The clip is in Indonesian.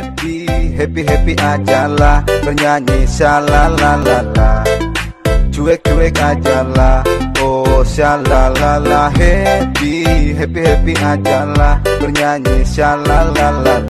happy aja lah, bernyanyi shalalalala. Cuek aja lah, oh shalalala. Happy aja lah, bernyanyi shalalalala.